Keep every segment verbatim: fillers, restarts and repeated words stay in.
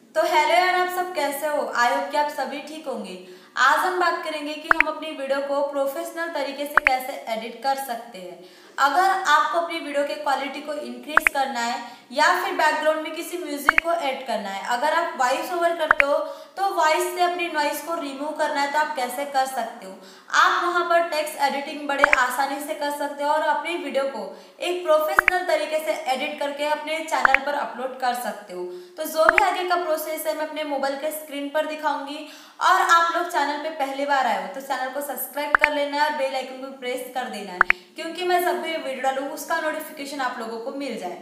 तो हेलो यार, आप सब कैसे हो? आई होप कि आप सभी ठीक होंगे। आज हम बात करेंगे कि हम अपनी वीडियो को प्रोफेशनल तरीके से कैसे एडिट कर सकते हैं। अगर आपको अपनी वीडियो के क्वालिटी को इंक्रीज करना है या फिर बैकग्राउंड में किसी म्यूजिक को ऐड करना है, अगर आप वॉइस ओवर करते हो तो वॉइस से अपनी नॉइस को रिमूव करना है तो आप कैसे कर सकते हो। आप वहां पर टेक्स्ट एडिटिंग बड़े आसानी से कर सकते हो और अपनी वीडियो को एक प्रोफेशनल तरीके से एडिट करके अपने चैनल पर अपलोड कर सकते हो। तो जो भी आगे का प्रोसेस है मैं अपने मोबाइल के स्क्रीन पर दिखाऊंगी। और आप लोग चैनल पे पहली बार आए हो तो चैनल को सब्सक्राइब कर लेना है और बेल आइकन को प्रेस कर देना है, क्योंकि मैं जब भी वीडियो डालूँ उसका नोटिफिकेशन आप लोगों को मिल जाए।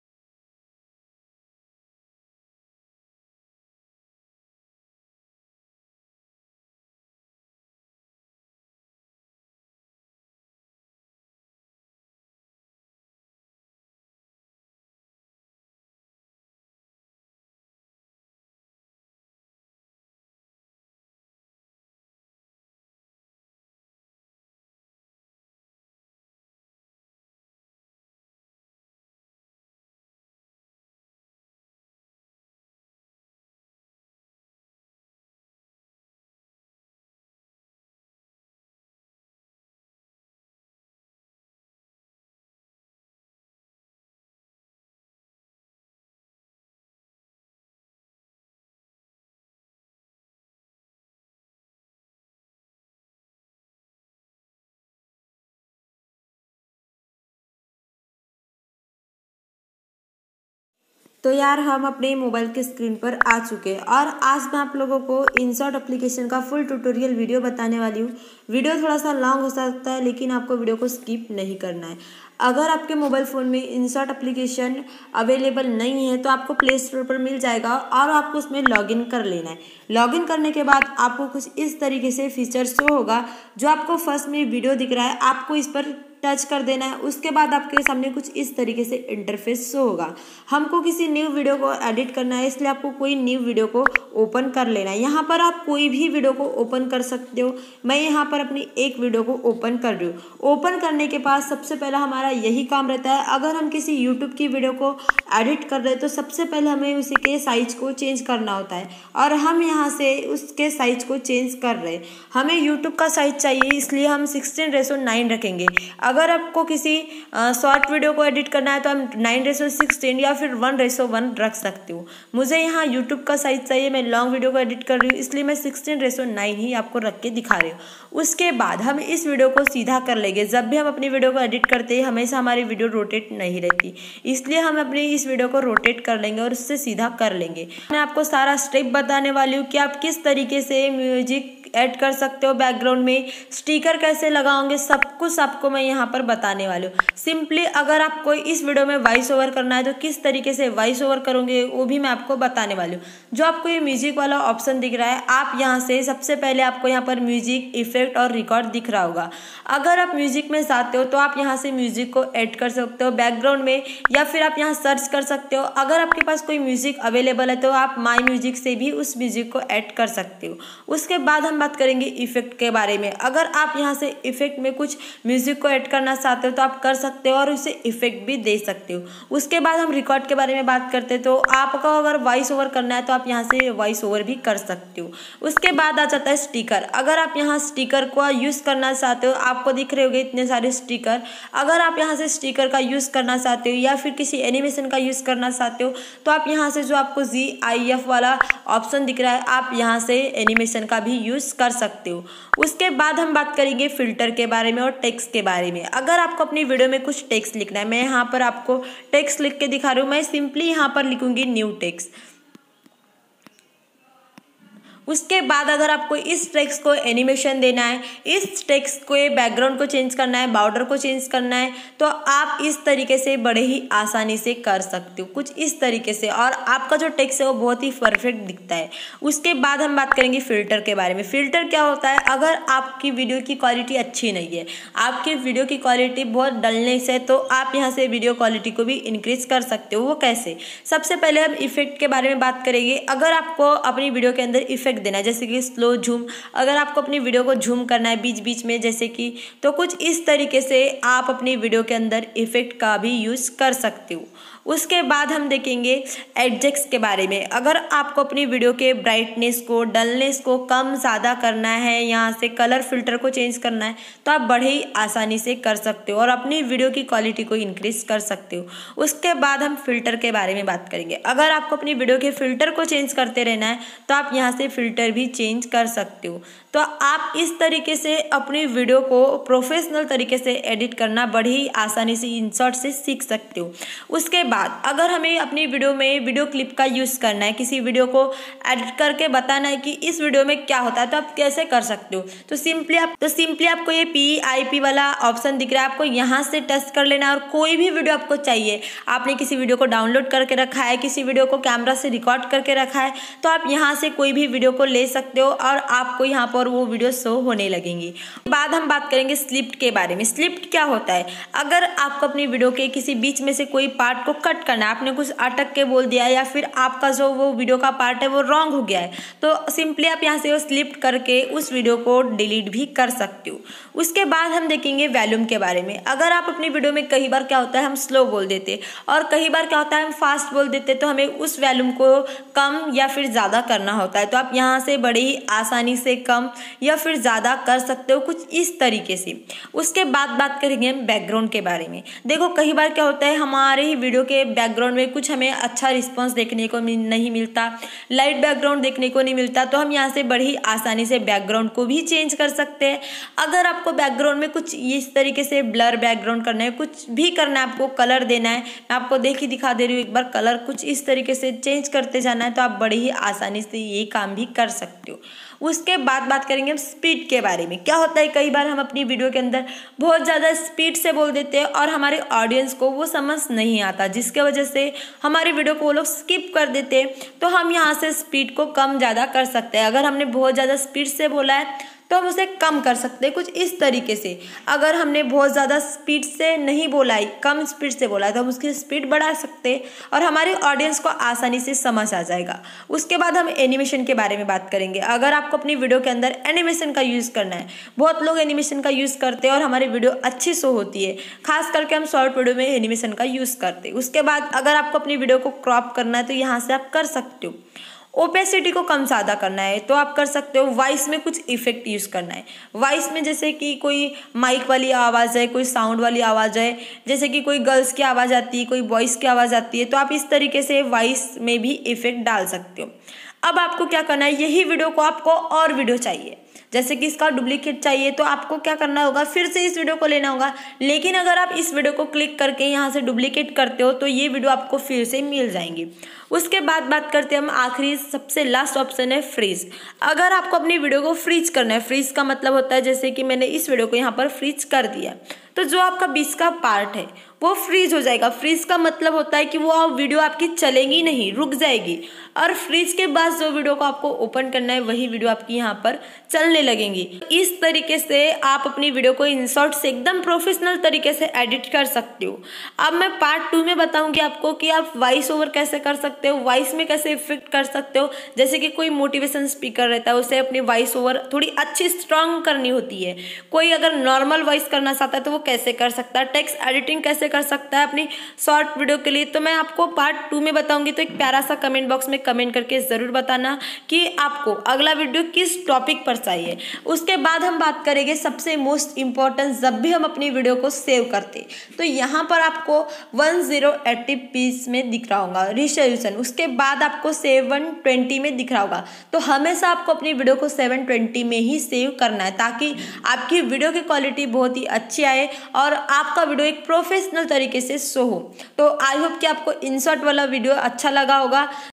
तो यार हम अपने मोबाइल के स्क्रीन पर आ चुके हैं और आज मैं आप लोगों को इनशॉट एप्लीकेशन का फुल ट्यूटोरियल वीडियो बताने वाली हूँ। वीडियो थोड़ा सा लॉन्ग हो सकता है लेकिन आपको वीडियो को स्किप नहीं करना है। अगर आपके मोबाइल फ़ोन में इनशॉट एप्लीकेशन अवेलेबल नहीं है तो आपको प्ले स्टोर पर मिल जाएगा और आपको उसमें लॉगिन कर लेना है। लॉगिन करने के बाद आपको कुछ इस तरीके से फीचर शो होगा। जो आपको फर्स्ट में वीडियो दिख रहा है आपको इस पर टच कर देना है। उसके बाद आपके सामने कुछ इस तरीके से इंटरफेस शो होगा। हमको किसी न्यू वीडियो को एडिट करना है, इसलिए आपको कोई न्यू वीडियो को ओपन कर लेना है। यहाँ पर आप कोई भी वीडियो को ओपन कर सकते हो। मैं यहाँ पर अपनी एक वीडियो को ओपन कर रही हूँ। ओपन करने के बाद सबसे पहला हमारा यही काम रहता है, अगर हम किसी यूट्यूब की वीडियो को एडिट कर रहे हैं तो सबसे पहले हमें उसी के साइज को चेंज करना होता है और हम यहाँ से उसके साइज को चेंज कर रहे हैं। हमें यूट्यूब का साइज चाहिए, इसलिए हम सिक्सटीन रेसो नाइन रखेंगे। अगर आपको किसी शॉर्ट वीडियो को एडिट करना है तो हम नाइन रेसो सिक्सटीन या फिर वन रेसो वन रख सकते हो। मुझे यहाँ यूट्यूब का साइज चाहिए, मैं लॉन्ग वीडियो को एडिट कर रही हूँ, इसलिए मैं सिक्सटीन रेसो नाइन ही आपको रख के दिखा रही हूँ। उसके बाद हम इस वीडियो को सीधा कर लेंगे। जब भी हम अपनी वीडियो को एडिट करते हैं हमेशा हमारी वीडियो रोटेट नहीं रहती, इसलिए हम अपनी इस वीडियो को रोटेट कर लेंगे और उससे सीधा कर लेंगे। मैं आपको सारा स्टेप बताने वाली हूँ कि आप किस तरीके से म्यूजिक ऐड कर सकते हो, बैकग्राउंड में स्टिकर कैसे लगाओगे, सब कुछ आपको मैं यहाँ पर बताने वाली हूँ। सिंपली अगर आपको इस वीडियो में वॉइस ओवर करना है तो किस तरीके से वॉइस ओवर करोगे वो भी मैं आपको बताने वाली हूँ। जो आपको ये म्यूजिक वाला ऑप्शन दिख रहा है, आप यहाँ से सबसे पहले आपको यहाँ पर म्यूजिक, इफेक्ट और रिकॉर्ड दिख रहा होगा। अगर आप म्यूजिक में चाहते हो तो आप यहाँ से म्यूजिक को ऐड कर सकते हो बैकग्राउंड में, या फिर आप यहाँ सर्च कर सकते हो। अगर आपके पास कोई म्यूजिक अवेलेबल है तो आप माई म्यूजिक से भी उस म्यूजिक को ऐड कर सकते हो। उसके बाद हम बात करेंगे इफेक्ट के बारे में। अगर आप यहाँ से इफेक्ट में कुछ म्यूजिक को ऐड करना चाहते हो तो आप कर सकते हो और उसे इफेक्ट भी दे सकते हो। उसके बाद हम रिकॉर्ड के बारे में बात करते हैं, तो आपको अगर वॉइस ओवर करना है तो आप यहाँ से वॉइस ओवर भी कर सकते हो। उसके बाद आ जाता है स्टिकर। अगर आप यहाँ स्टिकर को यूज़ करना चाहते हो, आपको दिख रहे होंगे इतने सारे स्टिकर। अगर आप यहाँ से स्टिकर का यूज़ करना चाहते हो या फिर किसी एनिमेशन का यूज़ करना चाहते हो तो आप यहाँ से जो आपको जी आई एफ वाला ऑप्शन दिख रहा है आप यहाँ से एनिमेशन का भी यूज़ कर सकते हो। उसके बाद हम बात करेंगे फिल्टर के बारे में और टेक्स्ट के बारे में। अगर आपको अपनी वीडियो में कुछ टेक्स्ट लिखना है, मैं यहाँ पर आपको टेक्स्ट लिख के दिखा रही हूँ। मैं सिंपली यहाँ पर लिखूंगी न्यू टेक्स्ट। उसके बाद अगर आपको इस टेक्स्ट को एनिमेशन देना है, इस टेक्स्ट को बैकग्राउंड को चेंज करना है, बॉर्डर को चेंज करना है, तो आप इस तरीके से बड़े ही आसानी से कर सकते हो, कुछ इस तरीके से, और आपका जो टेक्स्ट है वो बहुत ही परफेक्ट दिखता है। उसके बाद हम बात करेंगे फिल्टर के बारे में। फिल्टर क्या होता है? अगर आपकी वीडियो की क्वालिटी अच्छी नहीं है, आपकी वीडियो की क्वालिटी बहुत डलनेस है, तो आप यहाँ से वीडियो क्वालिटी को भी इंक्रीज कर सकते हो। वो कैसे? सबसे पहले हम इफेक्ट के बारे में बात करेंगे। अगर आपको अपनी वीडियो के अंदर इफेक्ट देना है, जैसे कि स्लो झूम, अगर आपको अपनी वीडियो को झूम करना है बीच बीच में जैसे कि, तो कुछ इस तरीके से आप अपनी वीडियो के अंदर इफेक्ट का भी यूज कर सकते हो। उसके बाद हम देखेंगे एडजस्ट के बारे में। अगर आपको अपनी वीडियो के ब्राइटनेस को, डलनेस को कम ज़्यादा करना है, यहाँ से कलर फिल्टर को चेंज करना है, तो आप बड़े ही आसानी से कर सकते हो और अपनी वीडियो की क्वालिटी को इंक्रीज कर सकते हो। उसके बाद हम फिल्टर के बारे में बात करेंगे। अगर आपको अपनी वीडियो के फिल्टर को चेंज करते रहना है तो आप यहाँ से फिल्टर भी चेंज कर सकते हो। तो आप इस तरीके से अपनी वीडियो को प्रोफेशनल तरीके से एडिट करना बड़ी ही आसानी से इंसर्ट से सीख सकते हो। उसके बाद अगर हमें अपनी वीडियो में वीडियो क्लिप का यूज़ करना है, किसी वीडियो को एडिट करके बताना है कि इस वीडियो में क्या होता है, तो आप कैसे कर सकते हो। तो सिंपली आप तो सिंपली आपको ये पी आई पी वाला ऑप्शन दिख रहा है, आपको यहाँ से टच कर लेना है और कोई भी वीडियो आपको चाहिए, आपने किसी वीडियो को डाउनलोड करके रखा है, किसी वीडियो को कैमरा से रिकॉर्ड करके रखा है, तो आप यहाँ से कोई भी वीडियो को ले सकते हो और आपको यहाँ पर वो वीडियो शो होने लगेंगी। बाद हम बात करेंगे स्लिप्ट के बारे में। स्लिप्ट क्या होता है? अगर आपको अपनी वीडियो के किसी बीच में से कोई पार्ट को कट करना है, आपने कुछ अटक के बोल दिया या फिर आपका जो वो वीडियो का पार्ट है वो रॉन्ग हो गया है, तो सिंपली आप यहाँ से वो स्लिप्ट करके उस वीडियो को डिलीट भी कर सकते हो। उसके बाद हम देखेंगे वॉल्यूम के बारे में। अगर आप अपनी वीडियो में कई बार क्या होता है हम स्लो बोल देते और कई बार क्या होता है हम फास्ट बोल देते, तो हमें उस वॉल्यूम को कम या फिर ज़्यादा करना होता है। तो आप यहाँ से बड़े ही आसानी से कम या फिर ज़्यादा कर सकते हो, कुछ इस तरीके से। उसके बाद बात करेंगे हम बैकग्राउंड के बारे में। देखो कई बार क्या होता है हमारे ही वीडियो के बैकग्राउंड में कुछ हमें अच्छा रिस्पॉन्स देखने को नहीं मिलता, लाइट बैकग्राउंड देखने को नहीं मिलता, तो हम यहाँ से बड़ी ही आसानी से बैकग्राउंड को भी चेंज कर सकते हैं। अगर आपको बैकग्राउंड में कुछ इस तरीके से ब्लर बैकग्राउंड करना है, कुछ भी करना है, आपको कलर देना है, मैं आपको देख ही दिखा दे रही हूँ एक बार, कलर कुछ इस तरीके से चेंज करते जाना है, तो आप बड़ी ही आसानी से ये काम भी कर सकते हो। उसके बाद बात करेंगे हम स्पीड के बारे में। क्या होता है कई बार हम अपनी वीडियो के अंदर बहुत ज़्यादा स्पीड से बोल देते हैं और हमारे ऑडियंस को वो समझ नहीं आता, जिसके वजह से हमारी वीडियो को वो लोग स्किप कर देते हैं। तो हम यहाँ से स्पीड को कम ज़्यादा कर सकते हैं। अगर हमने बहुत ज़्यादा स्पीड से बोला है तो हम उसे कम कर सकते हैं, कुछ इस तरीके से। अगर हमने बहुत ज़्यादा स्पीड से नहीं बोला है, कम स्पीड से बोला है, तो हम उसकी स्पीड बढ़ा सकते हैं और हमारे ऑडियंस को आसानी से समझ आ जाएगा। उसके बाद हम एनिमेशन के बारे में बात करेंगे। अगर आपको अपनी वीडियो के अंदर एनिमेशन का यूज़ करना है, बहुत लोग एनिमेशन का यूज़ करते हैं और हमारी वीडियो अच्छी शो होती है, खास करके हम शॉर्ट वीडियो में एनिमेशन का यूज़ करते हैं। उसके बाद अगर आपको अपनी वीडियो को क्रॉप करना है तो यहाँ से आप कर सकते हो। ओपेसिटी को कम ज़्यादा करना है तो आप कर सकते हो। वॉइस में कुछ इफेक्ट यूज़ करना है, वॉइस में जैसे कि कोई माइक वाली आवाज़ है, कोई साउंड वाली आवाज़ है, जैसे कि कोई गर्ल्स की आवाज़ आती है, कोई बॉयज़ की आवाज़ आती है, तो आप इस तरीके से वॉइस में भी इफेक्ट डाल सकते हो। अब आपको क्या करना है, यही वीडियो को आपको और वीडियो चाहिए, जैसे कि इसका डुप्लीकेट चाहिए, तो आपको क्या करना होगा, फिर से इस वीडियो को लेना होगा। लेकिन अगर आप इस वीडियो को क्लिक करके यहाँ से डुप्लीकेट करते हो तो ये वीडियो आपको फिर से मिल जाएंगी। उसके बाद बात करते हैं हम आखिरी सबसे लास्ट ऑप्शन है फ्रीज। अगर आपको अपनी वीडियो को फ्रीज करना है, फ्रीज का मतलब होता है जैसे कि मैंने इस वीडियो को यहाँ पर फ्रीज कर दिया, तो जो आपका बीच का पार्ट है वो फ्रीज हो जाएगा। फ्रीज का मतलब होता है कि वो वीडियो आपकी चलेगी नहीं, रुक जाएगी, और फ्रीज के बाद जो वीडियो को आपको ओपन करना है वही वीडियो आपकी यहाँ पर चलने लगेंगी। इस तरीके से आप अपनी वीडियो को इंसर्ट से एकदम प्रोफेशनल तरीके से एडिट कर सकते हो। अब मैं पार्ट टू में बताऊंगी आपको कि आप वॉइस ओवर कैसे कर सकते हो, वॉइस में कैसे इफेक्ट कर सकते हो। जैसे कि कोई मोटिवेशन स्पीकर रहता है, उसे अपनी वॉइस ओवर थोड़ी अच्छी स्ट्रांग करनी होती है। कोई अगर नॉर्मल वॉइस करना चाहता है तो वो कैसे कर सकता है, टेक्स्ट एडिटिंग कैसे कर सकता है अपनी शॉर्ट वीडियो के लिए, तो मैं आपको पार्ट टू में बताऊंगी। तो एक प्यारा सा कमेंट बॉक्स में कमेंट करके जरूर बताना कि आपको अगला वीडियो किस टॉपिक पर चाहिए। उसके बाद हम बात करेंगे सबसे मोस्ट इम्पोर्टेंट, जब भी हम अपनी वीडियो को सेव करते तो यहाँ पर आपको वन जीरो एट्टी पीस में दिख रहा होगा रिजोल्यूशन, उसके बाद आपको सेवन ट्वेंटी में दिख रहा होगा। तो हमेशा आपको अपनी वीडियो को सेवन ट्वेंटी में ही सेव करना है ताकि आपकी वीडियो की क्वालिटी बहुत ही अच्छी आए और आपका वीडियो एक प्रोफेशनल तरीके से शो हो। तो आई होप कि आपको इंसर्ट वाला वीडियो अच्छा लगा होगा।